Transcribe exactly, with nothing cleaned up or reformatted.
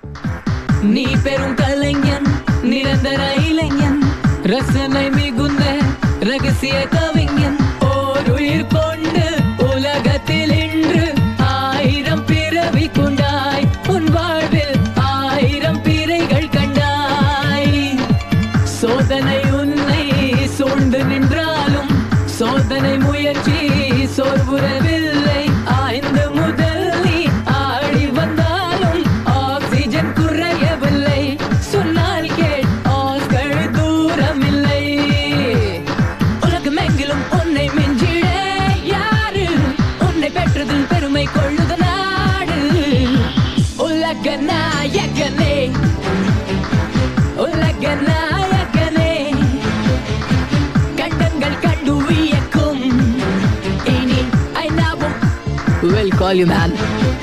நீ பெரும் கலைஞன், நிரந்தர இளைஞன், ரசனை மிகுந்த ரகசிய கவிஞன். ஓர் உயிர் கொண்டு உலகத்தில் இன்று ஆயிரம் பிறவி கொண்டாய். உன் வாழ்வில் ஆயிரம் பிறைகள் கண்டாய். சோதனை உன்னை சூழ்ந்து நின்றாலும் சோதனை முயற்சி சோர்வுறவில்லை. ஆய்ந்து முதல் நீ ஆடி வந்தாலும் ஆக்சிஜன் குறையவில்லை. சொன்னால் கேள், ஆஸ்கள் தூரமில்லை. உலகமெங்கிலும் உன்னை மிஞ்சிட யாரு? உன்னை பெற்றதில் பெருமை கொள்ளுத நாடு. உலக நாயகனே, உலக நாயகனே, கண்டங்கள் கண்டு வியக்கும். இனி ஐநாவும் will call you man.